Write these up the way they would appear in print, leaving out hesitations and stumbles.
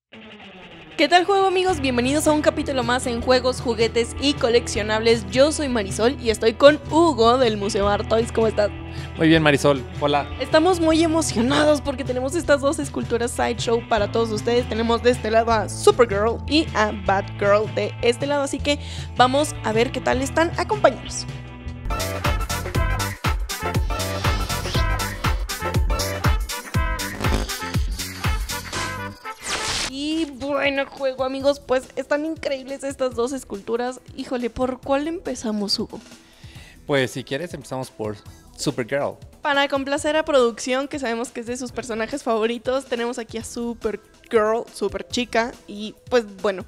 ¿Qué tal, juego amigos? Bienvenidos a un capítulo más en Juegos, Juguetes y Coleccionables. Yo soy Marisol y estoy con Hugo del Museo Art Toys. ¿Cómo estás? Muy bien, Marisol. Hola. Estamos muy emocionados porque tenemos estas dos esculturas Sideshow para todos ustedes. Tenemos de este lado a Supergirl y a Batgirl de este lado, así que vamos a ver qué tal están. Acompáñanos. Y bueno, juego amigos, pues están increíbles estas dos esculturas. Híjole, ¿por cuál empezamos, Hugo? Pues si quieres empezamos por Supergirl. Para complacer a producción, que sabemos que es de sus personajes favoritos, tenemos aquí a Supergirl, super chica. Y pues bueno,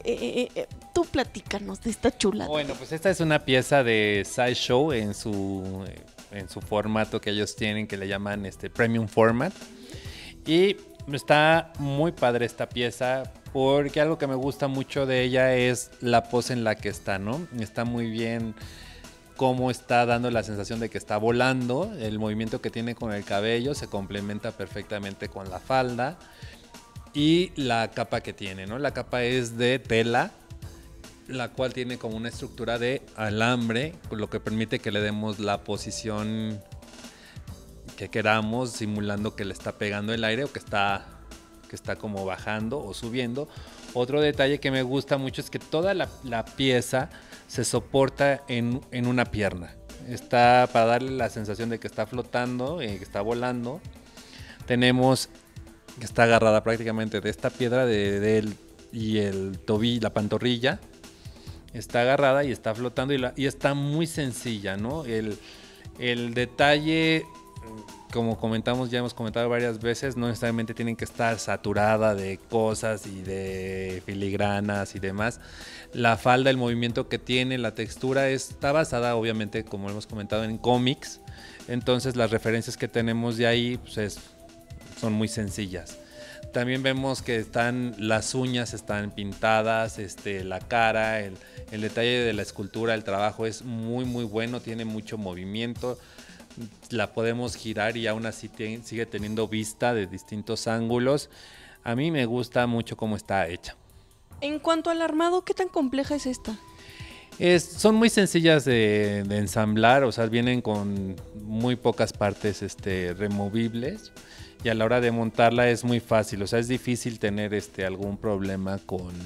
tú platícanos de esta chula. Bueno, pues esta es una pieza de Sideshow en su formato que ellos tienen, que le llaman Premium Format. Y está muy padre esta pieza porque algo que me gusta mucho de ella es la pose en la que está, ¿no? Está muy bien cómo está dando la sensación de que está volando, el movimiento que tiene con el cabello se complementa perfectamente con la falda y la capa que tiene, ¿no? La capa es de tela, la cual tiene como una estructura de alambre, lo que permite que le demos la posición que queramos, simulando que le está pegando el aire o que está como bajando o subiendo. Otro detalle que me gusta mucho es que toda la pieza se soporta en una pierna. Está para darle la sensación de que está flotando, que está volando. Tenemos que está agarrada prácticamente de esta piedra y el tobillo, la pantorrilla. Está agarrada y está flotando y está muy sencilla, ¿no? El detalle, como ya hemos comentado varias veces, no necesariamente tienen que estar saturada de cosas y de filigranas y demás. La falda, el movimiento que tiene, la textura está basada obviamente, como hemos comentado, en cómics. Entonces las referencias que tenemos de ahí pues son muy sencillas. También vemos que las uñas están pintadas, la cara, el detalle de la escultura, el trabajo es muy muy bueno, tiene mucho movimiento. La podemos girar y aún así sigue teniendo vista de distintos ángulos. A mí me gusta mucho cómo está hecha. En cuanto al armado, ¿qué tan compleja es esta? Son muy sencillas de ensamblar, o sea, vienen con muy pocas partes removibles y a la hora de montarla es muy fácil, o sea, es difícil tener algún problema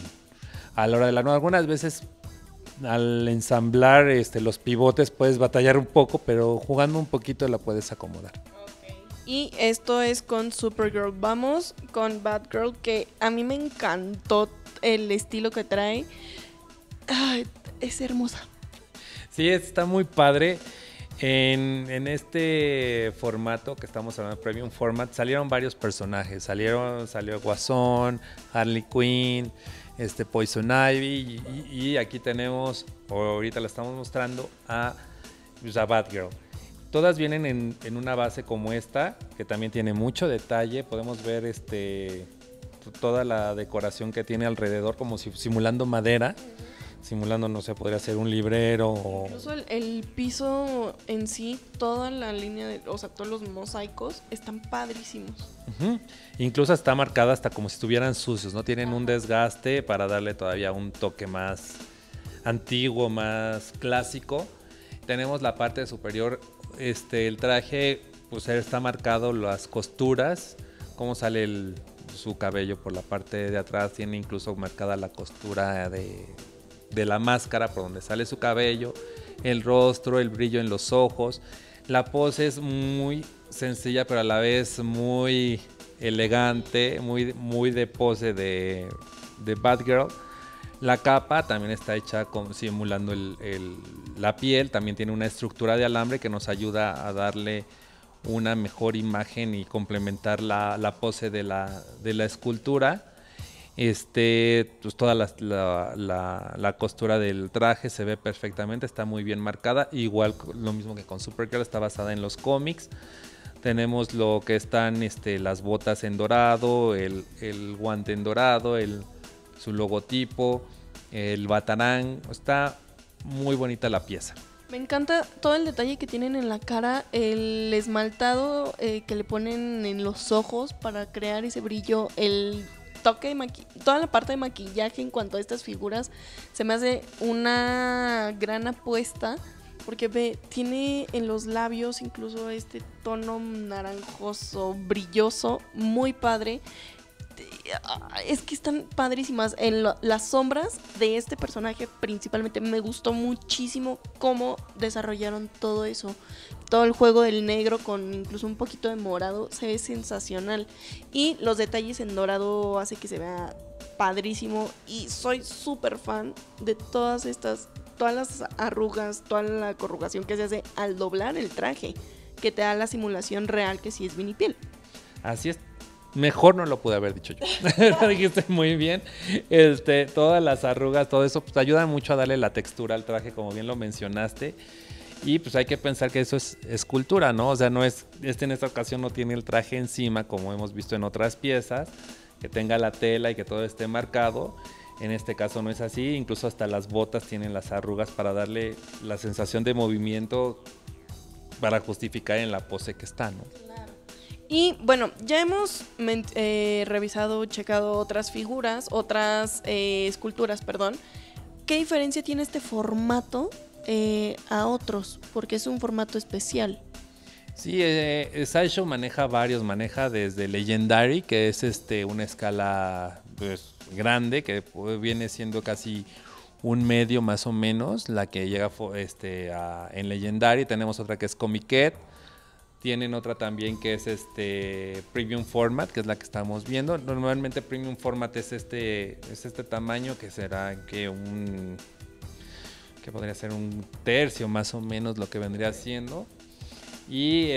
a la hora de la... Algunas veces al ensamblar los pivotes puedes batallar un poco, pero jugando un poquito la puedes acomodar. Okay. Y esto es con Supergirl. Vamos con Batgirl, que a mí me encantó el estilo que trae. Ay, es hermosa. Sí, está muy padre. En este formato que estamos hablando, Premium Format, salieron varios personajes. Salió Guasón, Harley Quinn, Poison Ivy y aquí tenemos, ahorita la estamos mostrando, a Batgirl. Todas vienen en una base como esta, que también tiene mucho detalle. Podemos ver toda la decoración que tiene alrededor, como si simulando madera. Simulando, no sé, podría ser un librero o... Incluso el piso en sí, toda la línea, o sea, todos los mosaicos están padrísimos. Incluso está marcada hasta como si estuvieran sucios, ¿no? Tienen un desgaste para darle todavía un toque más antiguo, más clásico. Tenemos la parte superior, el traje, pues está marcado las costuras, cómo sale su cabello por la parte de atrás, tiene incluso marcada la costura de la máscara por donde sale su cabello, el rostro, el brillo en los ojos. La pose es muy sencilla pero a la vez muy elegante, muy de pose de Batgirl. La capa también está hecha simulando la piel, también tiene una estructura de alambre que nos ayuda a darle una mejor imagen y complementar la pose de la escultura. Pues toda la costura del traje se ve perfectamente, está muy bien marcada, igual lo mismo que con Supergirl, está basada en los cómics. Tenemos lo que están las botas en dorado, el guante en dorado, su logotipo, el batarán. Está muy bonita la pieza. Me encanta todo el detalle que tienen en la cara, el esmaltado que le ponen en los ojos para crear ese brillo, toque, toda la parte de maquillaje en cuanto a estas figuras se me hace una gran apuesta. Porque ve, tiene en los labios incluso este tono naranjoso, brilloso, muy padre. Es que están padrísimas. Las sombras de este personaje principalmente me gustó muchísimo cómo desarrollaron todo eso. Todo el juego del negro con incluso un poquito de morado se ve sensacional. Y los detalles en dorado hace que se vea padrísimo. Y soy súper fan de todas las arrugas, toda la corrugación que se hace al doblar el traje, que te da la simulación real que sí es vinipiel. Así es. Mejor no lo pude haber dicho yo. Lo dijiste muy bien. Todas las arrugas, todo eso, pues ayuda mucho a darle la textura al traje, como bien lo mencionaste. Y pues hay que pensar que eso es escultura, ¿no? O sea, no es, en esta ocasión no tiene el traje encima, como hemos visto en otras piezas, que tenga la tela y que todo esté marcado. En este caso no es así, incluso hasta las botas tienen las arrugas para darle la sensación de movimiento para justificar en la pose que está, ¿no? Claro. Y bueno, ya hemos revisado, checado otras figuras, otras esculturas, perdón. ¿Qué diferencia tiene este formato a otros? Porque es un formato especial. Sí, Sideshow maneja desde Legendary, que es una escala pues, grande, que viene siendo casi un medio más o menos, la que llega en Legendary. Tenemos otra que es Comiket, tienen otra también que es Premium Format, que es la que estamos viendo. Normalmente Premium Format es este tamaño, que será que podría ser un tercio más o menos lo que vendría siendo. Y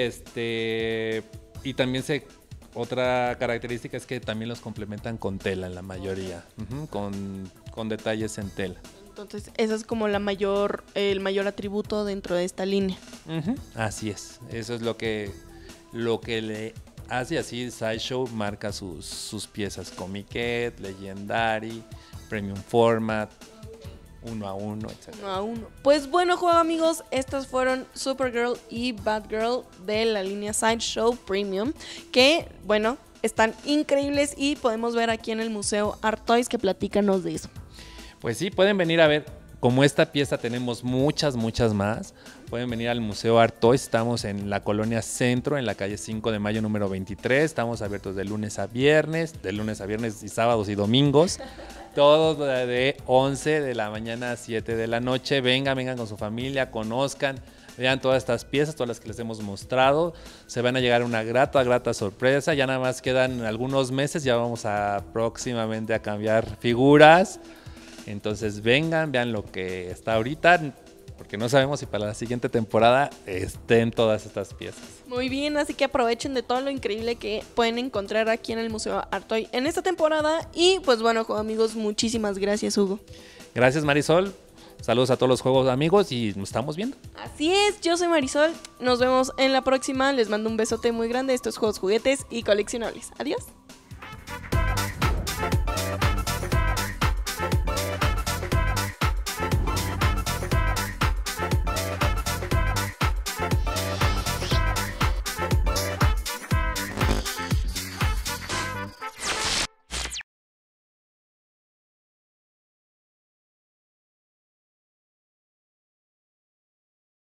también otra característica es que también los complementan con tela en la mayoría, con detalles en tela. Entonces, ese es como el mayor atributo dentro de esta línea. Así es, eso es lo que le hace así. Sideshow marca sus piezas Comiket, Legendary, Premium Format, 1 a 1, etc. 1 a 1. Pues bueno, juego amigos, estas fueron Supergirl y Batgirl de la línea Sideshow Premium, que bueno, están increíbles y podemos ver aquí en el Museo Art Toys, que platícanos de eso. Pues sí, pueden venir a ver. Como esta pieza tenemos muchas más. Pueden venir al Museo Art Toys. Estamos en la Colonia Centro, en la calle 5 de Mayo número 23. Estamos abiertos de lunes a viernes y sábados y domingos. Todos de 11 de la mañana a 7 de la noche. Vengan con su familia, conozcan, vean todas estas piezas, todas las que les hemos mostrado. Se van a llegar una grata sorpresa. Ya nada más quedan algunos meses, ya vamos próximamente a cambiar figuras. Entonces vengan, vean lo que está ahorita, porque no sabemos si para la siguiente temporada estén todas estas piezas. Muy bien, así que aprovechen de todo lo increíble que pueden encontrar aquí en el Museo Art Toy en esta temporada. Y pues bueno, amigos, muchísimas gracias, Hugo. Gracias, Marisol. Saludos a todos los juegos amigos y nos estamos viendo. Así es, yo soy Marisol. Nos vemos en la próxima. Les mando un besote muy grande. Estos Juegos, Juguetes y Coleccionables. Adiós.